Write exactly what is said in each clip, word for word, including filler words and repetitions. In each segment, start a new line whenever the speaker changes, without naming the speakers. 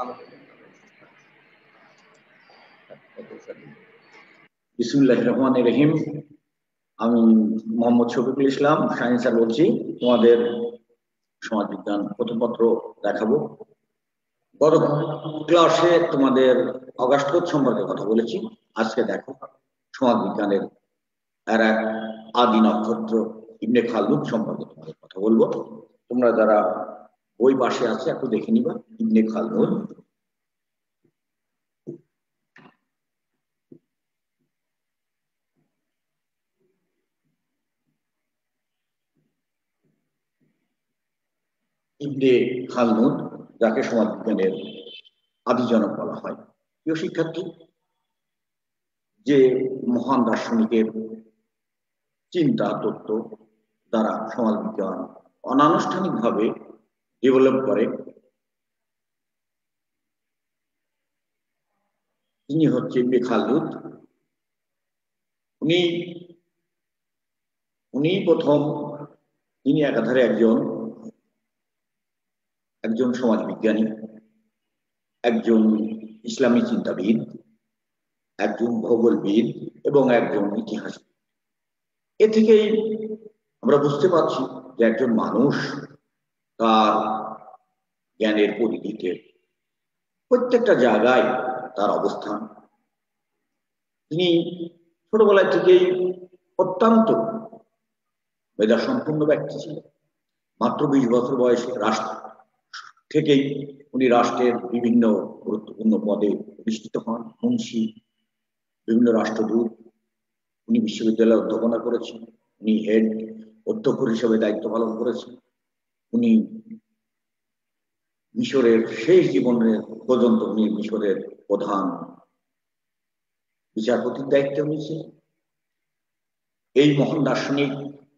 বিসমিল্লাহির রহমানির রহিম। আমি মোহাম্মদ শফিকুল ইসলাম, সায়েন্স স্যার বলছি। তোমাদের সমাজবিজ্ঞান প্রথমপত্র দেখাবো। গত ক্লাসে তোমাদের অগাস্ট সম্পর্কে কথা বলেছি। আজকে দেখো সমাজবিজ্ঞানের আর এক আদি নক্ষত্র ইবনে খালদুন সম্পর্কে তোমাদের কথা বলবো। তোমরা যারা বই পাশে আছে একটু দেখে নিবা। ইবনে খালদুন ইবনে খালদুন যাকে সমাজবিজ্ঞানের আদিজনক বলা হয়। প্রিয় শিক্ষার্থী, যে মহান দার্শনিকের চিন্তা তত্ত্ব দ্বারা সমাজবিজ্ঞান অনানুষ্ঠানিকভাবে ডেভেলপ করে, তিনি হচ্ছে ইবনে খালদুন। উনি উনি প্রথম তিনি একাধারে একজন একজন সমাজবিজ্ঞানী, একজন ইসলামী চিন্তাবিদ, একজন ভূগোলবিদ এবং একজন ইতিহাসবিদ। এ থেকেই আমরা বুঝতে পারছি যে একজন মানুষ তার জ্ঞানের পরিধিতে প্রত্যেকটা জায়গায় তার অবস্থান। তিনি ছোটবেলা থেকেই অত্যন্ত মেধাসম্পন্ন ব্যক্তি ছিলেন। মাত্র বিশ বছর বয়সে রাষ্ট্র থেকেই উনি রাষ্ট্রের বিভিন্ন গুরুত্বপূর্ণ পদে প্রতিষ্ঠিত হন। মুন্সি, বিভিন্ন রাষ্ট্রদূত, উনি বিশ্ববিদ্যালয়ে অধ্যাপনা করেছেন। উনি হেড অধ্যক্ষ হিসেবে দায়িত্ব পালন করেছেন। উনি মিশরের শেষ জীবনের পর্যন্ত উনি মিশরের প্রধান বিচারপতির দায়িত্বে নিয়েছিলেন। এই মহান দার্শনিক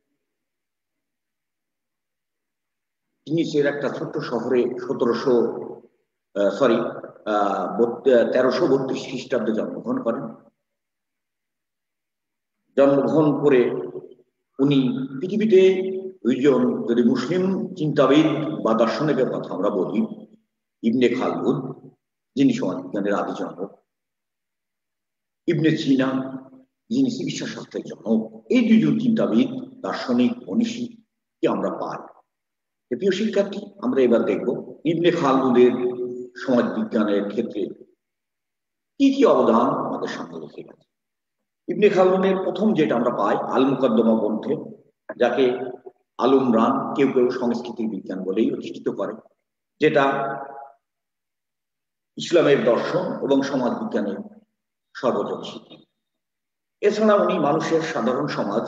তিনিসের একটা ছোট্ট শহরে সতেরোশো সরি তেরোশো বত্রিশ খ্রিস্টাব্দে জন্মগ্রহণ করেন। জন্মগ্রহণ করে উনি পৃথিবীতে দুইজন যদি মুসলিম চিন্তাবিদ বা দার্শনিকের কথা আমরা বলি, ইবনে খালদুন যিনি সমাজবিজ্ঞানের আদি জনক, ইবনে সিনা যিনি চিকিৎসা শাস্ত্রের জনক, এই দুইজন চিন্তাবিদ দার্শনিক মনীষীকে আমরা পাই। প্রিয় শিক্ষার্থী, আমরা এবার দেখব ইবনে খালদুনের সমাজবিজ্ঞানের ক্ষেত্রে কি কি অবদান আমাদের সামনে রেখে গেছে। ইবনে খালদুনের প্রথম যেটা আমরা পাই আল মুকদ্দমা গ্রন্থে, যাকে আল উমরান কেউ কেউ সংস্কৃতি বিজ্ঞান বলেই অধিষ্ঠিত করে, যেটা ইসলামের দর্শন এবং সমাজ বিজ্ঞানের সর্বজন স্বীকৃতি। এছাড়া উনি মানুষের সাধারণ সমাজ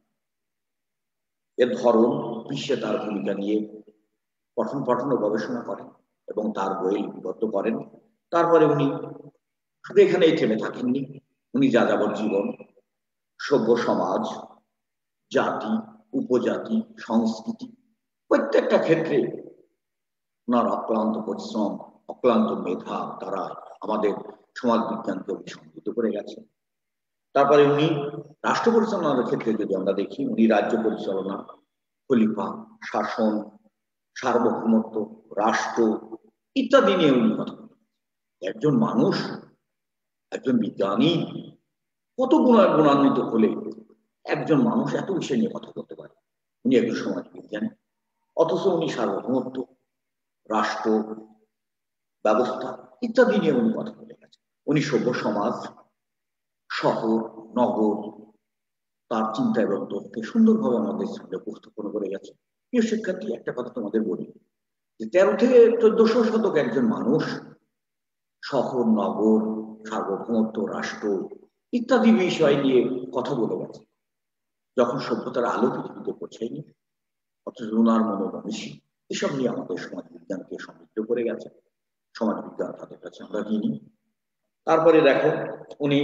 এর ধরন, বিশ্বে তার ভূমিকা নিয়ে পঠন পঠন ও গবেষণা করেন এবং তার বই লিপিবদ্ধ করেন। তারপরে উনি শুধু এখানেই থেমে থাকেননি। উনি যাযাবর জীবন, সভ্য সমাজ, জাতি, উপজাতি, সংস্কৃতি প্রত্যেকটা ক্ষেত্রে ওনার অক্লান্ত পরিশ্রম, অক্লান্ত মেধা তারা আমাদের সমাজ বিজ্ঞানকে সমৃদ্ধ করে গেছে। তারপরে উনি রাষ্ট্র পরিচালনার ক্ষেত্রে যদি আমরা দেখি, উনি রাজ্য পরিচালনা, খলিফা, শাসন, সার্বভৌমত্ব, রাষ্ট্র ইত্যাদি নিয়ে উনি কথা বলেন। একজন মানুষ, একজন বিজ্ঞানী কত গুণা গুণান্বিত হলে একজন মানুষ এত বিষয় নিয়ে কথা বলতে পারে। উনি একজন সমাজ বিজ্ঞানী, অথচ উনি সার্বভৌমত্ব, রাষ্ট্র ব্যবস্থা ইত্যাদি নিয়ে উনি কথা বলে গেছেন। উনি সভ্য সমাজ, শহর, নগর, তার চিন্তা এবং তথ্যে সুন্দরভাবে আমাদের সামনে উপস্থাপন করে গেছে। প্রিয় শিক্ষার্থী, একটা কথা তোমাদের বলি যে তেরো থেকে চোদ্দশো শতক একজন মানুষ শহর, নগর, সার্বভৌমত্ব, রাষ্ট্র ইত্যাদি বিষয় নিয়ে কথা বলে গেছে যখন সভ্যতার আলো পৃথিবীতে পৌঁছায়নি। অথচ ওনার মনোমনীষী এসব নিয়ে আমাদের সমাজ বিজ্ঞানকে সমৃদ্ধ করে গেছে। সমাজ বিজ্ঞান তাদের কাছে আমরা জানি। তারপরে দেখো, উনি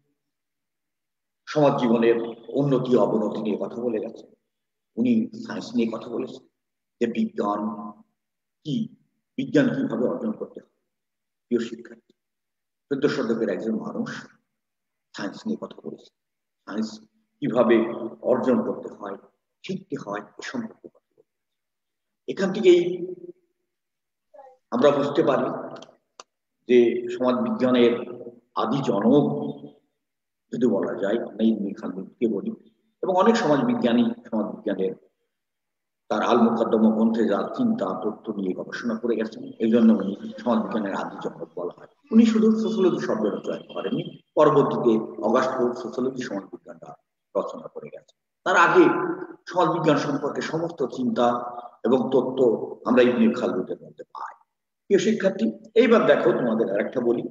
সমাজ জীবনের উন্নতি অবনতি নিয়ে কথা বলে গেছে। উনি সায়েন্স নিয়ে কথা বলেছেন যে বিজ্ঞান কি, বিজ্ঞান কিভাবে অর্জন করতে হয়। প্রিয় শিক্ষার্থী, চোদ্দ শতকের একজন মানুষ সায়েন্স নিয়ে কথা বলেছে। সায়েন্স কিভাবে অর্জন করতে হয়, শিখতে হয়, এ সম্পর্কে কথা বলেছে। এখান থেকেই আমরা বুঝতে পারি যে সমাজ বিজ্ঞানের আদি জনক যদি বলা যায়, আমরা ইবনে খালদুনকে বলি, এবং অনেক সমাজ বিজ্ঞানী সমাজ বিজ্ঞানের তার আল মুকদ্দমা গ্রন্থে যা চিন্তা তথ্য নিয়ে গবেষণা করে গেছেন, এই জন্য উনি সমাজ বিজ্ঞানের আদি জনক বলা হয়। উনি শুধু সোশ্যোলজি শব্দটা চয়ন করেননি, পরবর্তীতে অগাস্ট সোশ্যোলজি সমাজ বিজ্ঞানটা রচনা করে গেছে। তার আগে সমাজ বিজ্ঞান সম্পর্কে সমস্ত চিন্তা এবং তথ্য আমরা ইবনে খালদুনের মধ্যে পাই। প্রিয় শিক্ষার্থী, এইবার দেখো তোমাদের আরেকটা বলি।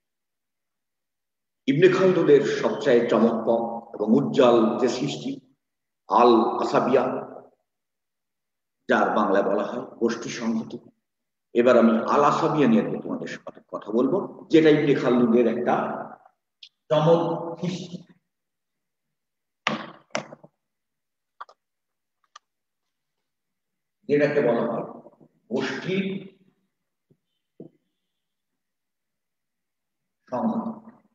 ইবনে খালদুনের সবচেয়ে চমকপ্রদ এবং উজ্জ্বল যে সৃষ্টি আল আসাবিয়া, যার বাংলায় বলা হয় গোষ্ঠী সংহতি। এবার আমি আল আসাবিয়া নিয়ে তোমাদের সাথে কথা বলবো, যেটা ইবনে খালদুনের একটা চমক সৃষ্টি। যেটাকে বলা হয় গোষ্ঠীর সংহতি।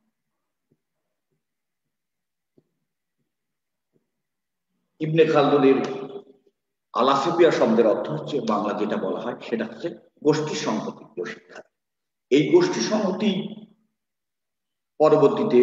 ইবনে খালদুনের আল আসাবিয়া শব্দের অর্থ হচ্ছে, বাংলা যেটা বলা হয় সেটা হচ্ছে গোষ্ঠী সংহতি। শিক্ষা, এই গোষ্ঠী সংহতি পরবর্তীতে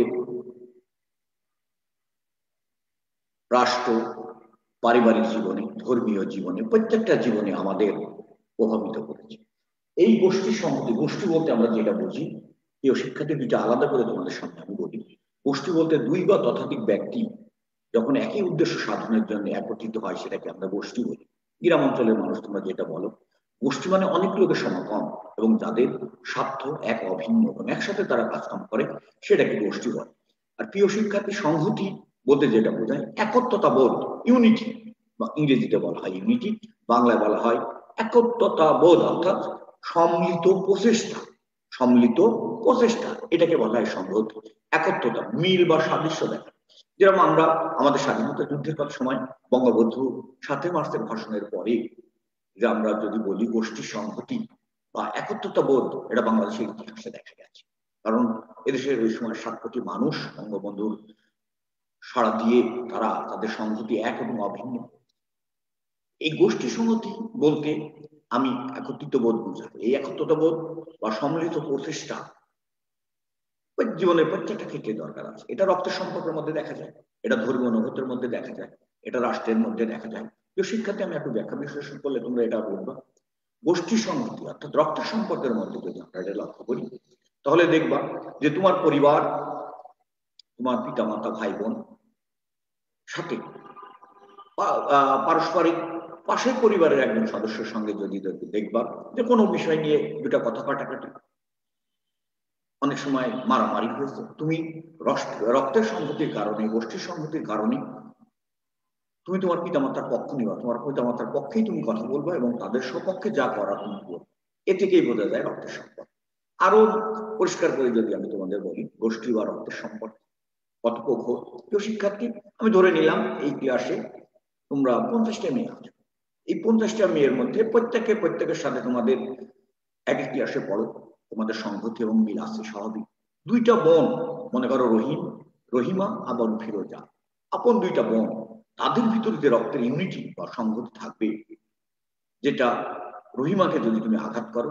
রাষ্ট্র, পারিবারিক জীবনে, ধর্মীয় জীবনে, প্রত্যেকটা জীবনে আমাদের প্রভাবিত করেছে। এই গোষ্ঠী সংহতি, গোষ্ঠী বলতে আমরা যেটা বুঝি, প্রিয় শিক্ষার্থী, দুইটা আলাদা করে তোমাদের সামনে আমি বলি। গোষ্ঠী বলতে দুই বা ততোধিক ব্যক্তি যখন একই উদ্দেশ্য সাধনের জন্য একত্রিত হয়, সেটাকে আমরা গোষ্ঠী বলি। গ্রাম অঞ্চলের মানুষ তোমরা যেটা বলো, গোষ্ঠী মানে অনেক লোকের সমাগম এবং যাদের স্বার্থ এক অভিন্ন এবং একসাথে তারা কাজকাম করে, সেটাকে গোষ্ঠী বলে। আর প্রিয় শিক্ষার্থী, সংহতি বলতে যেটা বোঝায় একত্রতা বোধ, ইউনিটি, বা ইংরেজিতে বলা হয় ইউনিটি, বাংলায় বলা হয় একত্রতা বোধ, অর্থাৎ সম্মিলিত প্রচেষ্টা। সম্মিলিত প্রচেষ্টা এটাকে বলা হয় সংহতি। একত্রতা, মিল বা সাদৃশ্য দেখা। যেরকম আমরা আমাদের স্বাধীনতা যুদ্ধের কথা সময় বঙ্গবন্ধু সাতই মার্চের ভাষণের পরে যে আমরা যদি বলি গোষ্ঠী সংহতি বা একত্রতা বোধ, এটা বাংলাদেশের ইতিহাসে দেখা গেছে। কারণ এদেশের ওই সময় সাত কোটি মানুষ বঙ্গবন্ধুর সাড়া দিয়ে তারা তাদের সংহতি এক এবং অভিন্ন। এই গোষ্ঠী সংহতি বলতে আমি একত্রিত বোধ বুঝাই। এই একত্রতা বোধ বা সম্মিলিত প্রচেষ্টা জীবনের প্রত্যেকটা ক্ষেত্রে দরকার আছে। এটা রক্তের সম্পর্কের মধ্যে দেখা যায়, এটা ধর্মীয় অনুভূতির মধ্যে দেখা যায়, এটা রাষ্ট্রের মধ্যে দেখা যায়। যে শিক্ষার্থী, আমি একটু ব্যাখ্যা বিশ্লেষণ করলে তোমরা এটা বলবা, গোষ্ঠী সংহতি অর্থাৎ রক্তের সম্পর্কের মধ্যে যদি আমরা এটা লক্ষ্য করি, তাহলে দেখবা যে তোমার পরিবার, তোমার পিতা মাতা, ভাই বোন সাথে পারস্পরিক পাশের পরিবারের একজন সদস্যের সঙ্গে যদি দেখবা যে কোনো বিষয় নিয়ে দুটা কথা কাটাকাটি, অনেক সময় মারামারি হয়েছে, তুমি রক্তের সংহতির কারণে, গোষ্ঠীর সংহতির কারণে তুমি তোমার পিতামাতার পক্ষ নিবা, তোমার পিতামাতার পক্ষেই তুমি কথা বলবো এবং তাদের সপক্ষে যা করা তুমি করবে। এ থেকেই বোঝা যায় রক্তের সম্পর্ক। আরো পরিষ্কার করে যদি আমি তোমাদের বলি গোষ্ঠী বা রক্তের সম্পর্ক কতপক্ষ। প্রিয় শিক্ষার্থী, আমি ধরে নিলাম এই ক্লাসে তোমরা পঞ্চাশটা মেয়ে আছো। এই পঞ্চাশটা মেয়ের মধ্যে প্রত্যেকে প্রত্যেকের সাথে তোমাদের এক এক ক্লাসে পড়ো, তোমাদের সংহতি এবং মিল আছে স্বাভাবিক। দুইটা বোন, মনে করো রহিম, রহিমা, আবার ফিরোজা, আপন দুইটা বোন, তাদের ভিতরে যে রক্তের ইউনিটি বা সংহতি থাকবে, যেটা রহিমাকে যদি তুমি আঘাত করো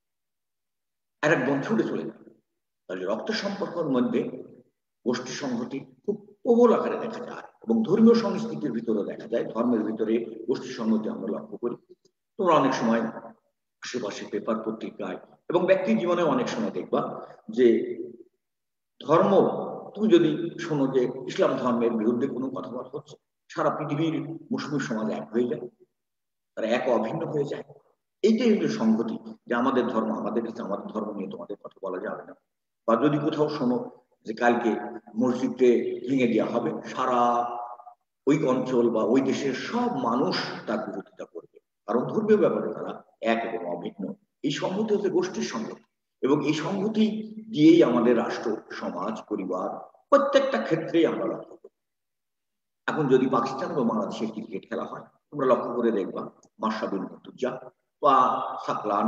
আর এক বোন ছুটে চলে যাবে। তাহলে রক্তের সম্পর্কের মধ্যে গোষ্ঠী সংহতি খুব প্রবল আকারে দেখা যায় এবং ধর্মীয় সংস্কৃতির ভিতরে দেখা যায়। ধর্মের ভিতরে গোষ্ঠী সংহতি আমরা লক্ষ্য করি। তোমরা অনেক সময় আশেপাশে পেপার পত্রিকায় এবং ব্যক্তি জীবনে অনেক সময় দেখবা যে ধর্ম, তুমি যদি শোনো যে ইসলাম ধর্মের বিরুদ্ধে কোনো কথাবার্তা হচ্ছে, সারা পৃথিবীর মুসলিম সমাজ এক হয়ে যায়, তারা এক অভিন্ন হয়ে যায়। এইটাই হলো সংহতি, যে আমাদের ধর্ম আমাদের কাছে, আমাদের ধর্ম নিয়ে তোমাদের কথা বলা যাবে না। বা যদি কোথাও শোনো যে কালকে মসজিদে ভেঙে দেওয়া হবে, সারা ওই অঞ্চল বা ওই দেশের সব মানুষ তার বিরোধিতা করবে, কারণ ধর্মীয় ব্যাপারে তারা এক এবং অভিন্ন। এই সংহতি হচ্ছে গোষ্ঠীর সংহতি এবং এই সংহতি দিয়েই আমাদের রাষ্ট্র, সমাজ, পরিবার প্রত্যেকটা ক্ষেত্রেই আমরা লক্ষ্য করি। এখন যদি পাকিস্তান বা বাংলাদেশের ক্রিকেট খেলা হয়, তোমরা লক্ষ্য করে দেখবা মাশরাফি মুর্তজা বা সাকলান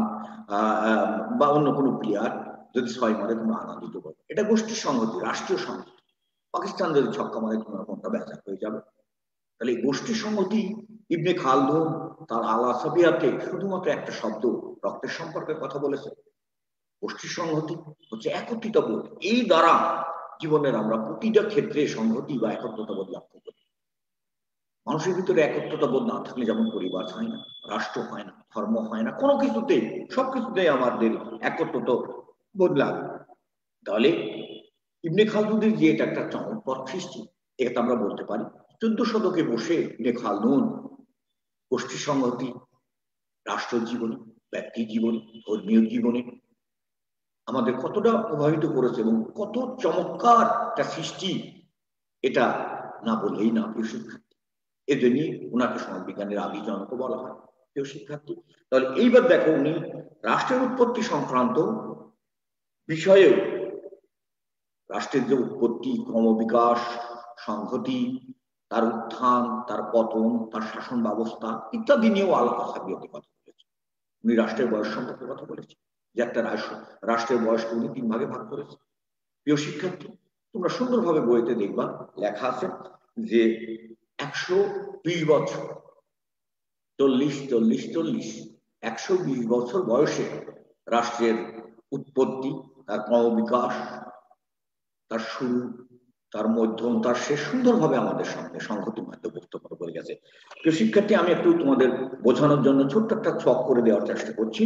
বা অন্য কোনো প্লেয়ার যদি ছয় মারে তোমরা আনন্দিত করবে, এটা গোষ্ঠীর সংহতি, রাষ্ট্রীয় সংহতি। পাকিস্তান যদি ছক্কা মারে তোমার মনটা বেজা হয়ে যাবে। তাহলে এই গোষ্ঠী সংহতি ইবনে খালদুন তার আল আসাবিয়াতে শুধুমাত্র একটা শব্দ রক্তের সম্পর্কের কথা বলেছে, গোষ্ঠী সংহতি হচ্ছে একত্রিত বোধ। এই দ্বারা জীবনের আমরা প্রতিটা ক্ষেত্রে সংহতি বা একত্রতা বোধ লক্ষ্য করি। মানুষের ভিতরে একত্রতা বোধ না থাকলে যেমন পরিবার হয় না, রাষ্ট্র হয় না, ধর্ম হয় না, কোনো কিছুতেই সবকিছুতেই আমাদের একত্রতা বোধ লাগে। তাহলে ইবনে খালদুনের যে এটা একটা চমৎকার সৃষ্টি, এটা আমরা বলতে পারি চোদ্দ শতকে বসে ইবনে খালদুন গোষ্ঠী সংহতি রাষ্ট্র জীবনে, ব্যক্তি জীবনে, ধর্মীয় জীবনে আমাদের কতটা প্রভাবিত করেছে এবং কত চমৎকার একটা সৃষ্টি, এটা না বললেই না। প্রিয় শিক্ষার্থী, এজন্যই ওনাকে সমাজবিজ্ঞানের আদি জনক বলা হয়। প্রিয় শিক্ষার্থী, তাহলে এইবার দেখো উনি রাষ্ট্রের উৎপত্তি সংক্রান্ত বিষয়েও রাষ্ট্রের যে উৎপত্তি, ক্রমবিকাশ, সংহতি, তার উত্থান, তার পতন, তার শাসন ব্যবস্থা ইত্যাদি নিয়েও আলোচনা বিরতি কথা বলেছে। উনি রাষ্ট্রের বয়স সম্পর্কে কথা বলেছে, যে একটা রাষ্ট্রের বয়সকে উনি তিন ভাগে ভাগ করেছে। প্রিয় শিক্ষার্থী, তোমরা সুন্দরভাবে বইতে দেখবা লেখা আছে যে একশো বিশ বছর, চল্লিশ চল্লিশ চল্লিশ একশো বিশ বছর বয়সে রাষ্ট্রের উৎপত্তি, তার ক্রমবিকাশ, তার শুরু, তার মধ্যম, তার শেষ সুন্দরভাবে আমাদের সামনে সংহতির মাধ্যমে উপস্থাপন করে গেছে। প্রিয় শিক্ষার্থী, আমি একটু তোমাদের বোঝানোর জন্য ছোট্ট একটা ছক করে দেওয়ার চেষ্টা করছি।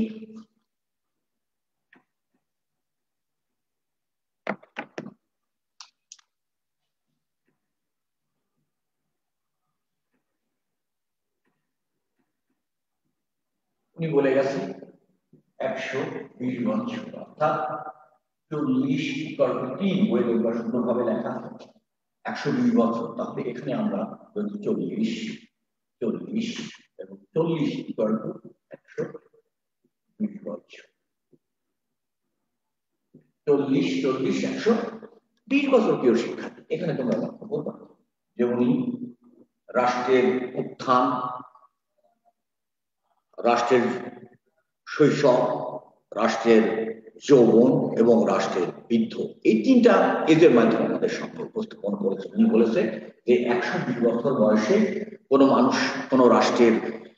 উনি বলে গেছেন একশো বিশ বছর, অর্থাৎ চল্লিশ তিন বই দেখবার সুন্দরভাবে লেখা একশো বিশ বছর। তাহলে এখানে আমরা যদি চল্লিশ চল্লিশ এবং চল্লিশ একশো বিশ বছর, চল্লিশ চল্লিশ একশো বিশ বছর। প্রিয় শিক্ষার্থী, এখানে তোমরা লক্ষ্য করবা যে উনি রাষ্ট্রের উত্থান, রাষ্ট্রের শৈশব, রাষ্ট্রের যৌবন এবং রাষ্ট্রের বৃদ্ধ, এই তিনটা এদের মাধ্যমে আমাদের সামনে উপস্থাপন করেছে। উনি বলেছে যে একশো বিশ বছর বয়সে কোনো মানুষ, কোনো রাষ্ট্রের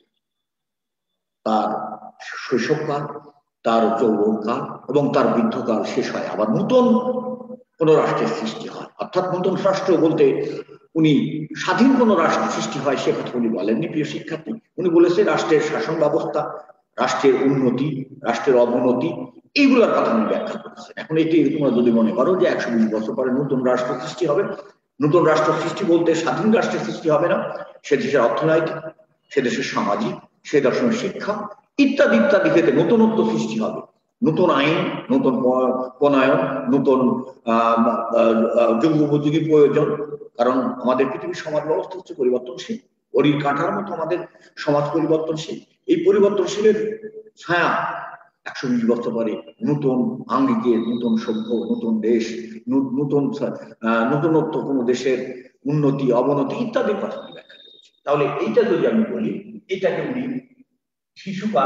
তার শৈশবকাল, তার যৌবনকাল এবং তার বৃদ্ধকাল শেষ হয়, আবার নতুন কোন রাষ্ট্রের সৃষ্টি হয়। অর্থাৎ নতুন রাষ্ট্র বলতে উনি স্বাধীন কোন রাষ্ট্র সৃষ্টি হয় সে কথা উনি বলেননি। প্রিয় শিক্ষার্থী, উনি বলেছে রাষ্ট্রের শাসন ব্যবস্থা, রাষ্ট্রের উন্নতি, রাষ্ট্রের অবনতি, এইগুলোর কথা উনি ব্যাখ্যা করেছেন। এখন এটি তোমরা যদি মনে করো যে একশো বিশ বছর পরে নতুন রাষ্ট্র সৃষ্টি হবে, নতুন রাষ্ট্র সৃষ্টি বলতে স্বাধীন রাষ্ট্রের সৃষ্টি হবে না, সে দেশের অর্থনৈতিক, সে দেশের সামাজিক, সে দেশের শিক্ষা ইত্যাদি ইত্যাদি ক্ষেত্রে নতুনত্ব সৃষ্টি হবে, নতুন আইন, নতুন প্রণয়ন, নতুন যুগ উপযোগী প্রয়োজন। কারণ আমাদের পৃথিবীর সমাজ ব্যবস্থা হচ্ছে পরিবর্তনশীল, ঘড়ির কাঁটার মতো আমাদের সমাজ পরিবর্তনশীল। এই পরিবর্তনশীলের ছায়া একশো বিশ বছর পরে নতুন আঙ্গিকের, নতুন সভ্য, নতুন দেশ, নতুন নতুনত্ব কোন দেশের উন্নতি, অবনতি ইত্যাদির কথা ব্যাখ্যা করেছে। তাহলে এইটা যদি আমি বলি, এটাকে উনি শিশুকাল,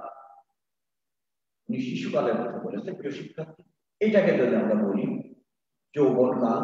উনি শিশুকালের কথা বলেছে। প্রিয় শিক্ষার্থী, এটাকে যদি আমরা বলি যৌবনকাল,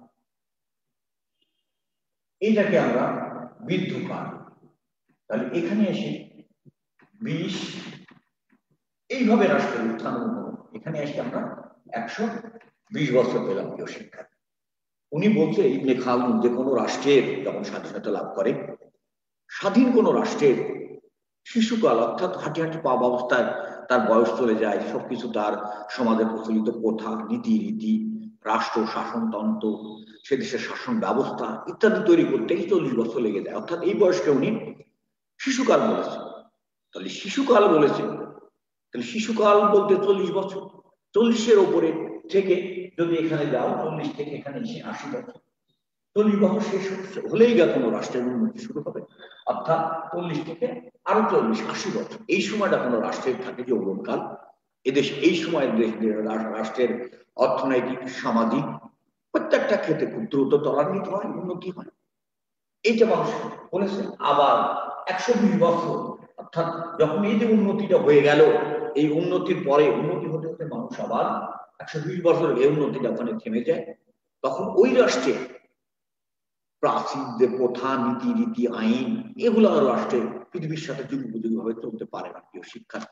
এইটাকে আমরা বৃদ্ধকাল। তাহলে এখানে এসে বিশ, এইভাবে রাষ্ট্রের উত্থান, এখানে এসে আমরা একশো বিশ বছর পেলাম। প্রিয় শিক্ষার্থী, উনি বলছে ইবনে খালদুন যে কোনো রাষ্ট্রের যখন স্বাধীনতা লাভ করে, স্বাধীন কোন রাষ্ট্রের শিশুকাল অর্থাৎ হাঁটি হাঁটি পাওয়া অবস্থায় তার বয়স চলে যায়, সবকিছু তার সমাজে প্রচলিত প্রথা, নীতি রীতি, রাষ্ট্র শাসনতন্ত্র, সে দেশের শাসন ব্যবস্থা ইত্যাদি তৈরি করতেই চল্লিশ বছর লেগে যায়। অর্থাৎ এই বয়সকে উনি শিশুকাল বলেছেন। তাহলে শিশুকাল বলেছেন, তাহলে শিশুকাল বলতে চল্লিশ বছর, চল্লিশের ওপরে থেকে যদি এখানে যাও, চল্লিশ থেকে এখানে এসে আশি বছর, চল্লিশ বছর শেষ হলেই গা কোনো রাষ্ট্রের উন্নতি শুরু হবে। অর্থাৎ চল্লিশ থেকে আরো চল্লিশ, আশি বছর, এই সময়টা কোনো রাষ্ট্রের থাকে যৌবনকাল। এদেশ এই সময় রাষ্ট্রের অর্থনৈতিক, সামাজিক প্রত্যেকটা ক্ষেত্রে খুব দ্রুত ত্বরান্বিত হয়, উন্নতি হয়, এইটা মানুষ বলেছে। আবার একশো বিশ বছর, অর্থাৎ যখন এই যে উন্নতিটা হয়ে গেল, এই উন্নতির পরে উন্নতি হতে হতে মানুষ আবার একশো বিশ বছর এই উন্নতিটা ওখানে থেমে যায়, তখন ওই রাষ্ট্রে প্রাচীন যে প্রথা, নীতি রীতি, আইন, এগুলো রাষ্ট্রে পৃথিবীর সাথে যুগ উপযোগী ভাবে চলতে পারে না। প্রিয় শিক্ষার্থী,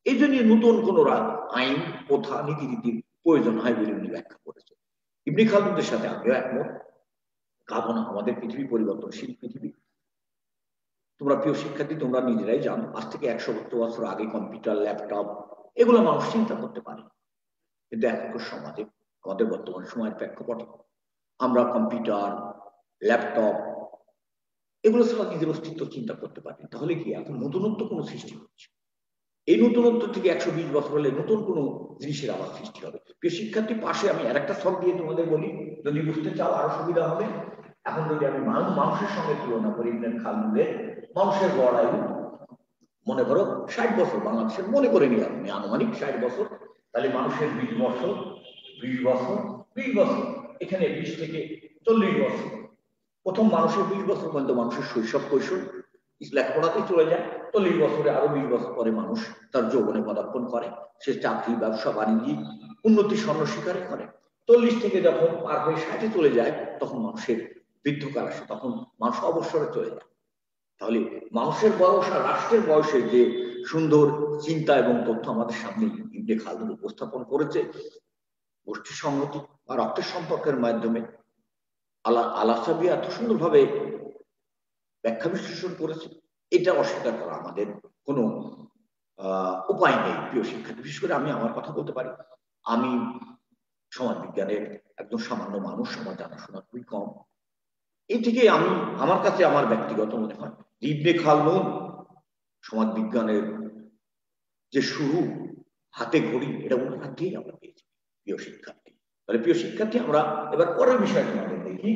এই জন্য নতুন কোন আইন, প্রথা, নীতিরীতির প্রয়োজন হয় বলে উনি ব্যাখ্যা করেছেন। ইবনে খালদুনের সাথে আমিও একমত। কারণ আমাদের পৃথিবী পরিবর্তনশীল পৃথিবী। তোমরা প্রিয় শিক্ষার্থী, তোমরা নিজেরাই জানো, আজ থেকে একশো সত্তর বছর আগে কম্পিউটার, ল্যাপটপ এগুলো মানুষ চিন্তা করতে পারে। কিন্তু এখনকার সমাজে, আমাদের বর্তমান সময়ের প্রেক্ষাপটে আমরা কম্পিউটার, ল্যাপটপ এগুলো ছাড়া নিজের অস্তিত্ব চিন্তা করতে পারি। তাহলে কি এখন নতুনত্ব কোনো সৃষ্টি হচ্ছে? এই নতুনত্ব থেকে একশো বিশ বছর হলে নতুন কোনো জিনিসের আবার সৃষ্টি হবে। প্রিয় শিক্ষার্থী, পাশে আমি আর একটা ছক দিয়ে তোমাদের বলি, যদি বুঝতে চাও আরো সুবিধা হবে। এখন যদি আমি মানুষ মানুষের সঙ্গে তুলনা করি, ইবনে খালদুনের মানুষের গড় আয়ু মনে করো ষাট বছর, বাংলাদেশের মনে করে নিলাম আমি আনুমানিক ষাট বছর, তাহলে মানুষের বিশ বছর, বিশ বছর, বিশ বছর, এখানে বিশ থেকে চল্লিশ বছর। প্রথম মানুষের বিশ বছর পর্যন্ত মানুষের শৈশব কৈশোর লেখাপড়াতে চলে যায়। চল্লিশ বছরে আরো বিশ বছর পরে মানুষ তার যৌবনে পদার্পণ করে, সে চাকরি, ব্যবসা, বাণিজ্যিক উন্নতি স্বর্ণ শিকারে করে। চল্লিশ থেকে যখন পার হয়ে ষাটে চলে যায়, তখন মানুষের বৃদ্ধকাল আসে, তখন মানুষ অবসরে চলে যায়। তাহলে মানুষের বয়স আর রাষ্ট্রের বয়সের যে সুন্দর চিন্তা এবং তথ্য আমাদের সামনে ইবনে খালদুন উপস্থাপন করেছে, গোষ্ঠী সংহতি বা রক্তের সম্পর্কের মাধ্যমে আলা আলাসাবি এত সুন্দরভাবে ব্যাখ্যা বিশ্লেষণ করেছে, এটা অস্বীকার করা আমাদের কোনো আহ উপায় নেই। প্রিয় শিক্ষার্থী, বিশেষ করে আমি আমার কথা বলতে পারি, আমি সমাজ বিজ্ঞানের একদম সামান্য মানুষ, আমার জানাশোনা খুবই কম। এই থেকে আমি, আমার কাছে আমার ব্যক্তিগত মনে হয় ইবনে খালদুন সমাজ বিজ্ঞানের যে শুরু, হাতে ঘড়ি, এটা ওনার হাত দিয়েই আমরা পেয়েছি। প্রিয় শিক্ষার্থী, তাহলে প্রিয় শিক্ষার্থী, আমরা এবার পরের বিষয় তোমাদের দেখি।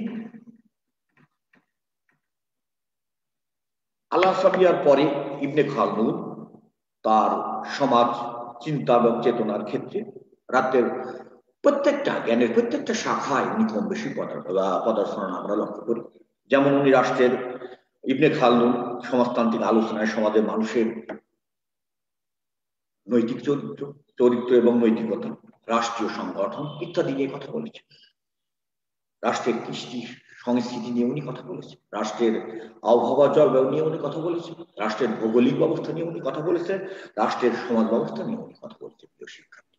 আলাসাবিয়ার পরে ইবনে খালদুন তার সমাজ চিন্তা এবং চেতনার ক্ষেত্রে রাতের প্রত্যেকটা জ্ঞানের প্রত্যেকটা শাখায় উনি কম বেশি পদার্পণ আমরা লক্ষ্য করি। যেমন উনি রাষ্ট্রের, ইবনে খালদুন সমাজতান্ত্রিক আলোচনায় সমাজের মানুষের নৈতিক চরিত্র চরিত্র এবং নৈতিকতা, রাষ্ট্রীয় সংগঠন ইত্যাদি নিয়ে কথা বলেছে। রাষ্ট্রের কৃষ্টি সংস্কৃতি নিয়ে উনি কথা বলেছে, রাষ্ট্রের আবহাওয়া জলবায়ু নিয়ে উনি কথা বলেছে, রাষ্ট্রের ভৌগোলিক ব্যবস্থা নিয়ে উনি কথা বলেছেন, রাষ্ট্রের সমাজ ব্যবস্থা নিয়ে উনি কথা বলেছে। প্রিয় শিক্ষার্থী,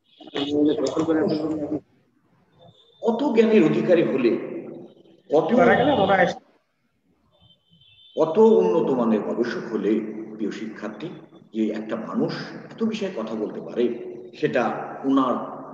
কত জ্ঞানের অধিকারী হলে কত কত উন্নত মানের গবেষক হলে, প্রিয় শিক্ষার্থী, যে একটা মানুষ এত বিষয়ে কথা বলতে পারে, সেটা উনার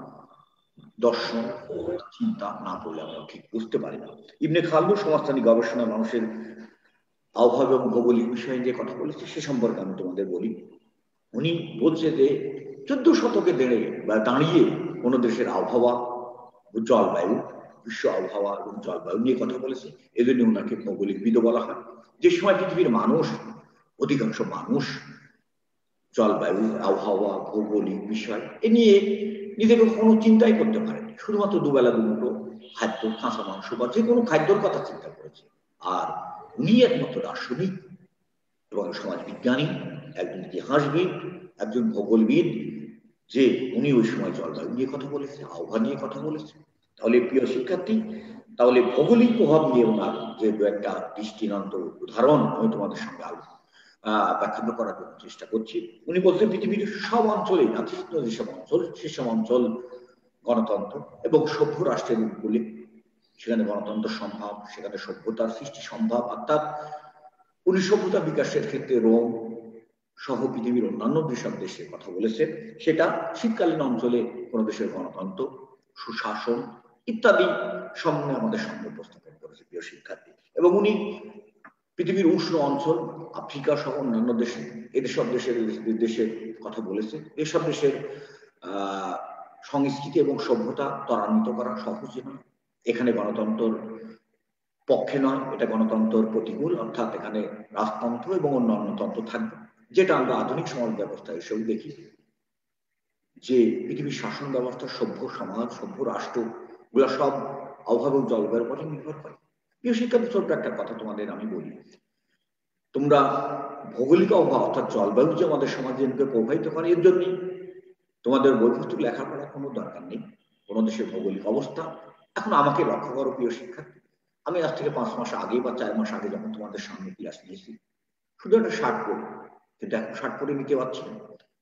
দর্শন চিন্তা না করলে আমরা ঠিক বুঝতে পারি না। ইবনে খালদুন সমাজতান্ত্রিক গবেষণা মানুষের আবহাওয়া এবং ভৌগোলিক বিষয় নিয়ে কথা বলেছে, সে সম্পর্কে আমি তোমাদের বলি। উনি বলছে যে চোদ্দ শতকে দাঁড়িয়ে বা দাঁড়িয়ে কোনো দেশের আবহাওয়া, জলবায়ু, বিশ্ব আবহাওয়া এবং জলবায়ু নিয়ে কথা বলেছে। এজন্য ওনাকে ভৌগোলিকবিদও বলা হয়। যে সময় পৃথিবীর মানুষ, অধিকাংশ মানুষ জলবায়ু, আবহাওয়া, ভৌগোলিক বিষয় এ নিয়ে নিজেকে কোনো চিন্তাই করতে পারেনি, শুধুমাত্র দুবেলা দুমুঠো খাদ্য, কাঁচা মাংস বা যে কোনো খাদ্যর কথা চিন্তা করেছে। আর উনি একমাত্র দার্শনিক এবং সমাজ বিজ্ঞানী, একজন ইতিহাসবিদ, একজন ভূগোলবিদ, যে উনি ওই সময় জলবায়ু নিয়ে কথা বলেছে, আবহাওয়া নিয়ে কথা বলেছে। তাহলে প্রিয় শিক্ষার্থী, তাহলে ভৌগোলিক প্রভাব নিয়ে ওনার যে দু একটা দৃষ্টান্ত উদাহরণ আমি তোমাদের সঙ্গে আলোচনা আহ ব্যাখ্যা করার জন্য চেষ্টা করছি। উনি বলছেন পৃথিবীর সব অঞ্চলে, নাতিশীতোষ্ণ যেসব অঞ্চল, সেসব অঞ্চল গণতন্ত্র এবং সভ্য রাষ্ট্রের উপকূলে, সেখানে গণতন্ত্র সম্ভব, সেখানে সভ্যতার সৃষ্টি সম্ভব। অর্থাৎ উনি সভ্যতা বিকাশের ক্ষেত্রে রোম সহ পৃথিবীর অন্যান্য যেসব দেশের কথা বলেছেন, সেটা শীতকালীন অঞ্চলে কোন দেশের গণতন্ত্র, সুশাসন ইত্যাদি সামনে আমাদের সামনে উপস্থাপন করেছে। প্রিয় শিক্ষার্থী, এবং উনি পৃথিবীর উষ্ণ অঞ্চল, আফ্রিকা সহ অন্যান্য দেশে, এসব দেশের দেশের কথা বলেছে। এসব দেশের আহ সংস্কৃতি এবং সভ্যতা ত্বরান্বিত করা সহজ নয়, এখানে গণতন্ত্র পক্ষে নয়, এটা গণতন্ত্রের প্রতিকূল, অর্থাৎ এখানে রাজতন্ত্র এবং অন্যান্য তন্ত্র থাকবে, যেটা আমরা আধুনিক সমাজ ব্যবস্থা হিসেবে দেখি, যে পৃথিবীর শাসন ব্যবস্থা, সভ্য সমাজ, সভ্য রাষ্ট্র গুলা সব আবহাওয়া এবং জলবায়ুর উপরে নির্ভর করে। প্রিয় শিক্ষার্থী, ছোট্ট একটা কথা তোমাদের আমি বলি, তোমরা ভৌগোলিক আবহাওয়া অর্থাৎ জলবায়ু যে আমাদের সমাজে প্রভাবিত করে, এর জন্যই তোমাদের বই পুস্তক লেখাপড়ার কোনো দরকার নেই। কোনো দেশের ভৌগোলিক অবস্থা এখন আমাকে লক্ষ্য করো প্রিয় শিক্ষার্থী, আমি আজ থেকে পাঁচ মাস আগে বা চার মাস আগে যখন তোমাদের সামনে ক্লাস নিয়েছি, শুধু একটা শার্ট পরি, কিন্তু এখন শার্ট পরে নিতে পারছি না।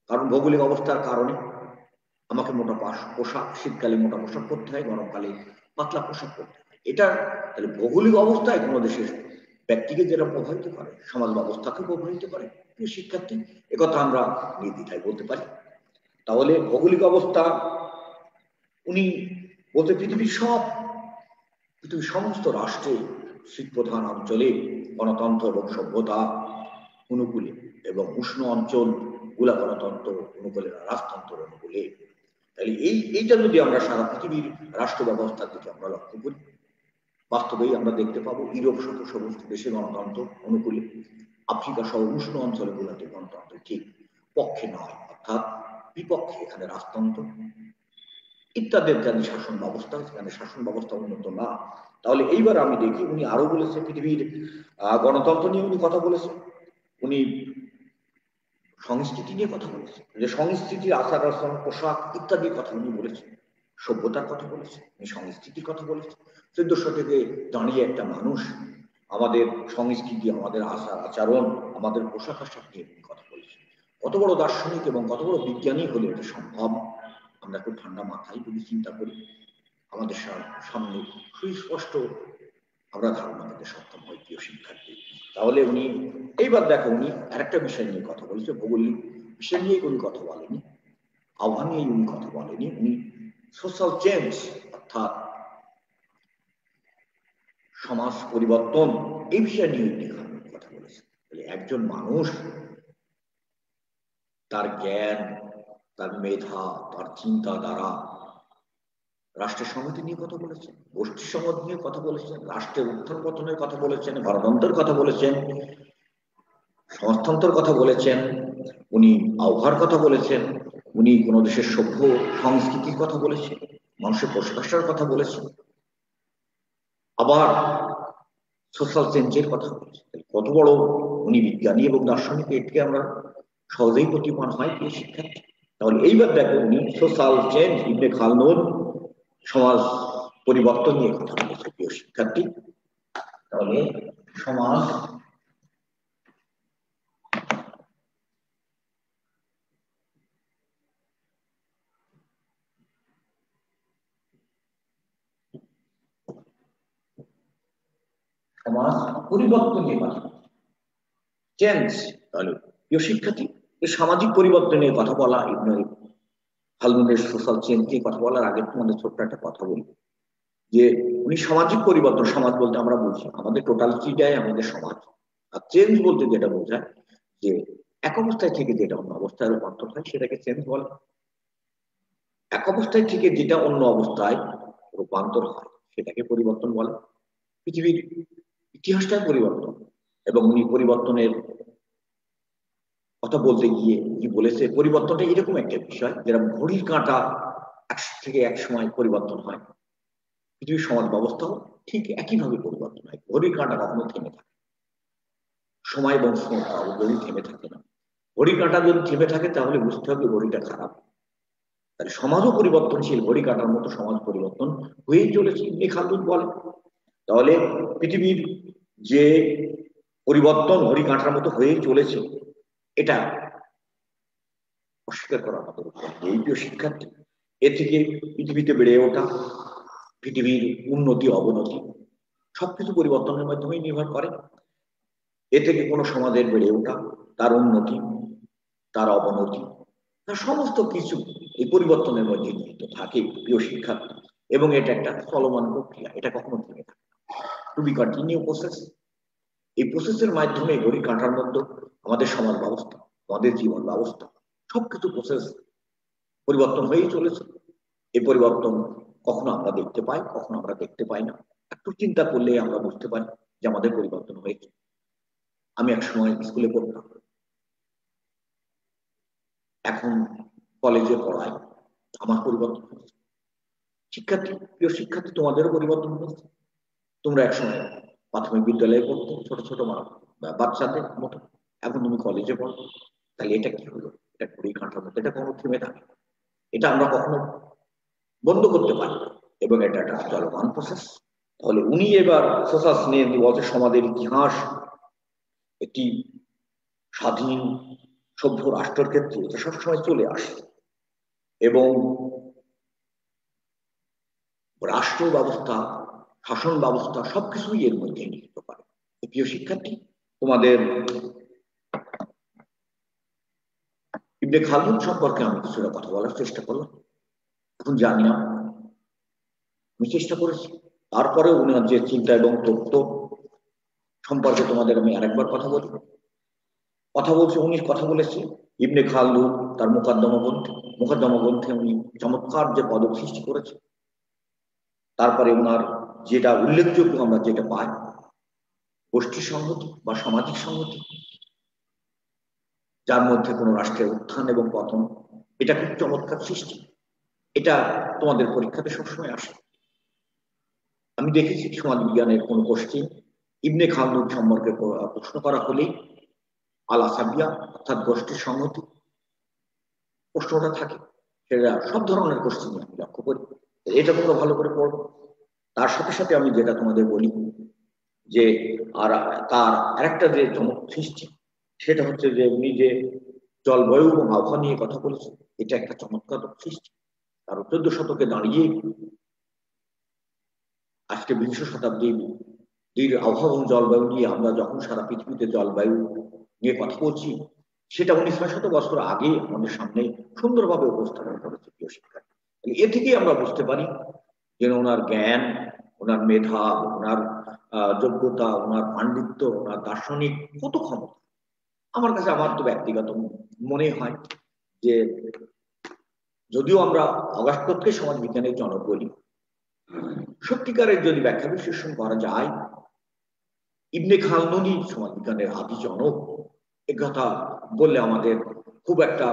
কারণ ভৌগোলিক অবস্থার কারণে আমাকে মোটা পোশাক, শীতকালে মোটা পোশাক পরতে হয়, গরমকালে পাতলা পোশাক পরতে হয়। এটা তাহলে ভৌগোলিক অবস্থায় কোনো দেশের ব্যক্তিকে যেটা প্রভাবিত করে, সমাজ ব্যবস্থাকে প্রভাবিত করে। প্রিয় শিক্ষার্থী, একথা আমরা নির্দ্বিধায় বলতে পারি। তাহলে ভৌগোলিক অবস্থা উনি বলতে পৃথিবীর সব পৃথিবীর সমস্ত রাষ্ট্রে শীত প্রধান অঞ্চলে গণতন্ত্র এবং সভ্যতা অনুকূলে এবং উষ্ণ অঞ্চল গুলা গণতন্ত্র অনুকূলে, রাজতন্ত্র অনুকূলে। তাহলে এই এইটা যদি আমরা সারা পৃথিবীর রাষ্ট্র ব্যবস্থার দিকে আমরা লক্ষ্য করি, বাস্তবেই আমরা দেখতে পাবো ইউরোপ সহ সমস্ত দেশে গণতন্ত্র অনুকূলে, আফ্রিকা সহ উষ্ণ অঞ্চলগুলোতে গণতন্ত্র ঠিক পক্ষে নয়, অর্থাৎ বিপক্ষে, এখানে রাজতন্ত্র ইত্যাদি ইত্যাদি শাসন ব্যবস্থা, সেখানে শাসন ব্যবস্থা উন্নত না। তাহলে এইবার আমি দেখি উনি আরো বলেছে পৃথিবীর গণতন্ত্র নিয়ে উনি কথা বলেছেন। উনি সংস্কৃতি নিয়ে কথা বলেছেন, যে সংস্কৃতির আচার আচরণ, পোশাক ইত্যাদির কথা উনি বলেছেন, সভ্যতার কথা বলেছেন, উনি সংস্কৃতির কথা বলেছেন। চোদ্দ শতকে দাঁড়িয়ে একটা মানুষ আমাদের সংস্কৃতি, আমাদের আচার আচরণ, আমাদের পোশাক আশাক নিয়ে উনি কথা বলেছেন। কত বড় দার্শনিক এবং কত বড় বিজ্ঞানী হলে এটা সম্ভব, আমরা একটু ঠান্ডা মাথায় যদি চিন্তা করি, আমাদের সামনে সুস্পষ্ট আমরা ধারণা পেতে সক্ষম হই। প্রিয় শিক্ষার্থী, তাহলে উনি এইবার দেখো উনি আরেকটা বিষয় নিয়ে কথা বলেছে, ভৌগোলিক বিষয় নিয়ে উনি কথা বলেনি, আহ্বান নিয়ে উনি কথা বলেনি, উনি সোশ্যাল চেঞ্জ অর্থাৎ সমাজ পরিবর্তন এই বিষয় নিয়ে উনি কথা বলেছেন। একজন মানুষ তার জ্ঞান, তার মেধা, তার চিন্তা দ্বারা রাষ্ট্রের সংহতি নিয়ে কথা বলেছেন, গোষ্ঠী সংহতি নিয়ে কথা বলেছেন, রাষ্ট্রের উত্থান পতনের কথা বলেছেন, গণতন্ত্রের কথা বলেছেন, সমাজতন্ত্রের কথা বলেছেন, উনি আবহাওয়ার কথা বলেছেন, উনি কোন দেশের সভ্য সংস্কৃতির কথা বলেছেন, মানুষের পোশাক কথা বলেছেন, আবার সোশ্যাল চেঞ্জের কথা বলেছেন। কত বড় উনি বিজ্ঞানী এবং দার্শনিক, এটিকে আমরা সহজেই প্রতিমান হয় প্রিয় শিক্ষার্থী। তাহলে এইবার দেখো উনি সোশ্যাল চেঞ্জ, ইবনে খালদুন সমাজ পরিবর্তন নিয়ে কথা বলেছে প্রিয় শিক্ষার্থী। তাহলে সমাজ সমাজ পরিবর্তন নিয়ে কথা চেঞ্জ। তাহলে প্রিয় শিক্ষার্থী, এই সামাজিক পরিবর্তন নিয়ে কথা বলা, ইবনে খালদুনের সোশ্যাল চেঞ্জ নিয়ে কথা বলার আগে তোমাদের ছোট্ট একটা কথা বলি, যে উনি সামাজিক পরিবর্তন, সমাজ বলতে আমরা বুঝি আমাদের টোটালিটিটাই আমাদের সমাজ, আর চেঞ্জ বলতে যেটা বোঝায় যে এক অবস্থায় থেকে যেটা অন্য অবস্থায় রূপান্তর হয় সেটাকে চেঞ্জ বলে। এক অবস্থায় থেকে যেটা অন্য অবস্থায় রূপান্তর হয় সেটাকে পরিবর্তন বলে। পৃথিবীর ইতিহাসটাই পরিবর্তন, এবং উনি পরিবর্তনের কথা বলতে গিয়ে কি বলেছে, পরিবর্তনটা এরকম একটা বিষয় যেরকম ঘড়ির কাঁটা এক থেকে এক সময় পরিবর্তন হয়, পৃথিবীর সমাজ ব্যবস্থাও ঠিক একইভাবে পরিবর্তন হয়। ঘড়ির কাঁটা কখনো থেমে থাকে, সময় এবং ঘড়ি থেমে থাকে না। ঘড়ির কাঁটা যদি থেমে থাকে তাহলে বুঝতে হবে ঘড়িটা খারাপ। তাহলে সমাজও পরিবর্তনশীল, ঘড়ি কাঁটার মতো সমাজ পরিবর্তন হয়েই চলেছে ইবনে খালদুন বলে। তাহলে পৃথিবীর যে পরিবর্তন ঘড়ি কাঁটার মতো হয়েই চলেছে, এটা অস্বীকার করা আমাদের এই প্রিয় শিক্ষার্থী। এ থেকে পৃথিবীতে বেড়ে ওঠা, পৃথিবীর উন্নতি অবনতি সবকিছু পরিবর্তনের মাধ্যমেই নির্ভর করে। এ থেকে কোনো সমাজের বেড়ে ওঠা, তার উন্নতি, তার অবনতি, তার সমস্ত কিছু এই পরিবর্তনের মধ্যে নিহিত থাকে প্রিয় শিক্ষার্থী, এবং এটা একটা চলমান প্রক্রিয়া, এটা কখনো থেমে থাকে না, টু বি কন্টিনিউ প্রসেস। এই প্রসেসের মাধ্যমে ঘড়ি কাঁটার মধ্যে আমাদের সমাজ ব্যবস্থা, আমাদের জীবন ব্যবস্থা সবকিছু প্রসেস পরিবর্তন হয়েই চলেছে। এই পরিবর্তন কখনো আমরা দেখতে পাই, কখনো আমরা দেখতে পাই না। একটু চিন্তা করলে আমরা বুঝতে পারি যে আমাদের পরিবর্তন হয়েছে। আমি এক সময় স্কুলে পড়তাম, এখন কলেজে পড়াই, আমার পরিবর্তন হয়েছে। শিক্ষার্থী, প্রিয় শিক্ষার্থী, তোমাদেরও পরিবর্তন হয়েছে। তোমরা একসময় প্রাথমিক বিদ্যালয়ে পড়তো ছোট ছোট বাচ্চাদের মতো, এখন তুমি কলেজে পড়ো। তাহলে এটা কি হলো? এটা ঘড়ি কাঁটার মতো, এটা কোনো থেমে থাকে, এটা আমরা কখনো বন্ধ করতে পারি না, এবং এটা একটা চলমান প্রসেস। তাহলে উনি এবার সোশ্যাল নিয়ে বলছে সমাজের ইতিহাস একটি স্বাধীন সভ্য রাষ্ট্রের ক্ষেত্রে এটা সবসময় চলে আসে এবং রাষ্ট্র ব্যবস্থা, শাসন ব্যবস্থা সবকিছুই এর মধ্যে নিহিত পারে। প্রিয় শিক্ষার্থী, তোমাদের ইবনে খালদুন সম্পর্কে আমি কিছুটা কথা বলার চেষ্টা করলাম। এখন জানি না, আমি চেষ্টা করেছি। তারপরে উনার যে চিন্তা এবং তত্ত্ব সম্পর্কে তোমাদের আমি আরেকবার কথা বলি। কথা বলছে উনি কথা বলেছে ইবনে খালদুন তার মুকদ্দমা গ্রন্থে মুকদ্দমা গ্রন্থে উনি চমৎকার যে পদক সৃষ্টি করেছে। তারপরে ওনার যেটা উল্লেখযোগ্য আমরা যেটা পাই, গোষ্ঠী সংহতি বা সামাজিক সংহতি, যার মধ্যে কোনো রাষ্ট্রের উত্থান এবং পতন, এটা খুব চমৎকার সৃষ্টি। এটা তোমাদের পরীক্ষাতে সবসময় আসে। আমি দেখেছি সমাজ বিজ্ঞানের কোন কোশ্চেন ইবনে খালদুন সম্পর্কে প্রশ্ন করা হলেই আল আসাবিয়া অর্থাৎ গোষ্ঠীর সংহতি প্রশ্নটা থাকে। সেটা সব ধরনের কোশ্চেন আমি লক্ষ্য করি। এটা তোমরা ভালো করে পড়বো। তার সাথে সাথে আমি যেটা তোমাদের বলি যে আর তার আরেকটা যে চমক সৃষ্টি, সেটা হচ্ছে যে উনি যে জলবায়ু এবং আবহাওয়া নিয়ে কথা বলেছেন, এটা একটা চমৎকার সৃষ্টি। কারণ চোদ্দ শতকে দাঁড়িয়ে আজকে বিংশ শতাব্দীর আবহাওয়া এবং জলবায়ু নিয়ে আমরা যখন সারা পৃথিবীতে জলবায়ু নিয়ে কথা বলছি, সেটা উনি ছয় শত বছর আগে আমাদের সামনে সুন্দরভাবে উপস্থাপন করেছে। প্রিয় শিক্ষার্থী, এ থেকেই আমরা বুঝতে পারি যে ওনার জ্ঞান, ওনার মেধা, ওনার যোগ্যতা, ওনার পাণ্ডিত্য, ওনার দার্শনিক কত ক্ষমতা। আমার কাছে আমার তো ব্যক্তিগত মনে হয় যে যদিও আমরা অগাস্টকে সমাজ বিজ্ঞানের জনক বলি, সত্যিকারের যদি ব্যাখ্যা বিশ্লেষণ করা যায়, ইবনে খালদুনই সমাজ বিজ্ঞানের আদি জনক, এ কথা বললে আমাদের খুব একটা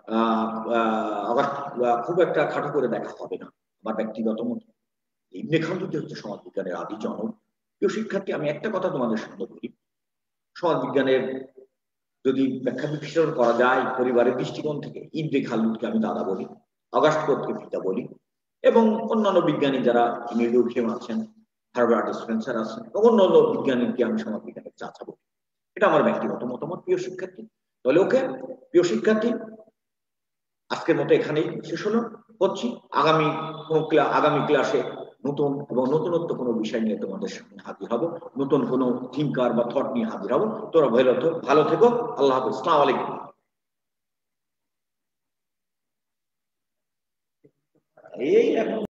খুব একটা খাটো করে দেখা হবে না। আমার ব্যক্তিগত মত ইবনে খালদুন হচ্ছে সমাজ বিজ্ঞানের আদি জনক। প্রিয় শিক্ষার্থী, আমি একটা কথা তোমাদের সামনে বলি, সমাজ বিজ্ঞানের যদি ব্যাখ্যা বিশ্লেষণ করা যায় পরিবারের দৃষ্টিকোণ থেকে, ইবনে খালদুনকে আমি দাদা বলি, অগাস্টকে পিতা বলি, এবং অন্যান্য বিজ্ঞানী যারা ইমিডিউশিয়াম আছেন, হার্বার্ট স্পেন্সার আছেন, অন্যান্য বিজ্ঞানীকে আমি সমাজ বিজ্ঞানের চাচা বলি। এটা আমার ব্যক্তিগত মতামত। প্রিয় শিক্ষার্থী, তাহলে ওকে প্রিয় শিক্ষার্থী, আজকের মতো এখানেই শেষ হলো হচ্ছি। আগামী কোনো আগামী ক্লাসে নতুন এবং নতুনত্ব কোনো বিষয় নিয়ে তোমাদের সামনে হাজির হব, নতুন কোনো থিঙ্কার বা থট নিয়ে হাজির হব। তোরা ভালো ভালো থেকো। আল্লাহ হাফেজ। আসসালামু আলাইকুম। এই এখন